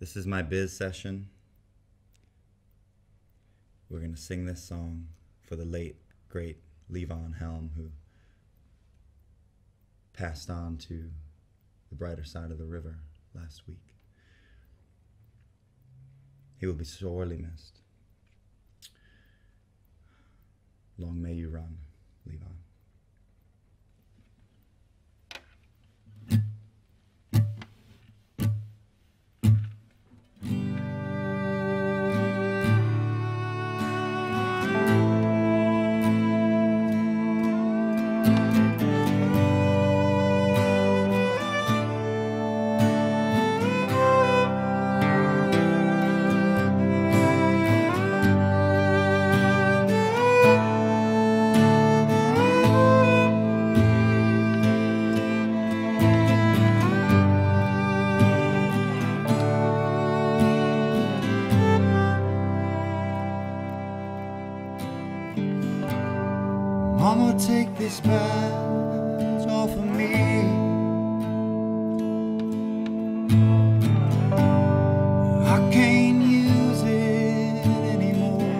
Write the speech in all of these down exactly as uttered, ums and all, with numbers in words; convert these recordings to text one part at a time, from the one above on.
This is my biz session. We're going to sing this song for the late, great Levon Helm, who passed on to the brighter side of the river last week. He will be sorely missed. Long may you run, Levon. Mama, take this badge off of me. I can't use it anymore.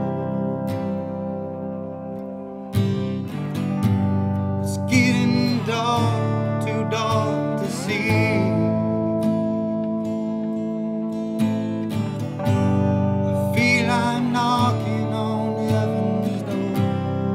It's getting dark, too dark to see. I feel I'm knocking on heaven's door.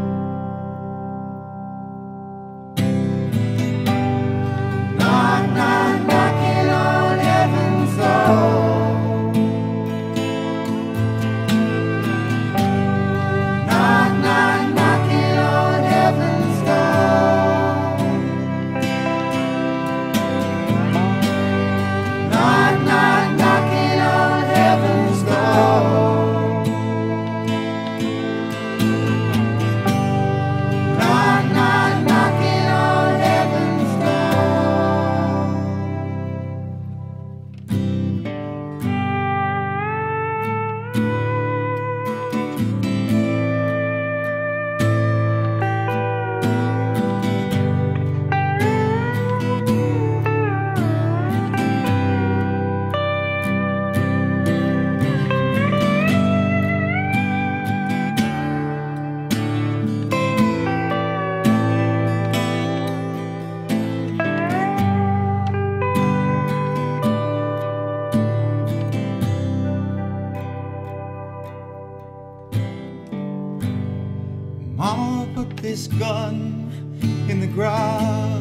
Mama, put this gun in the ground.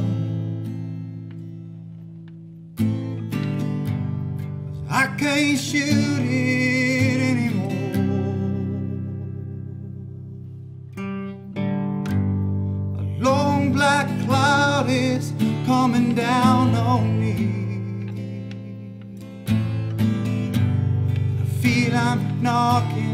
I can't shoot it anymore. A long black cloud is coming down on me. I feel I'm knocking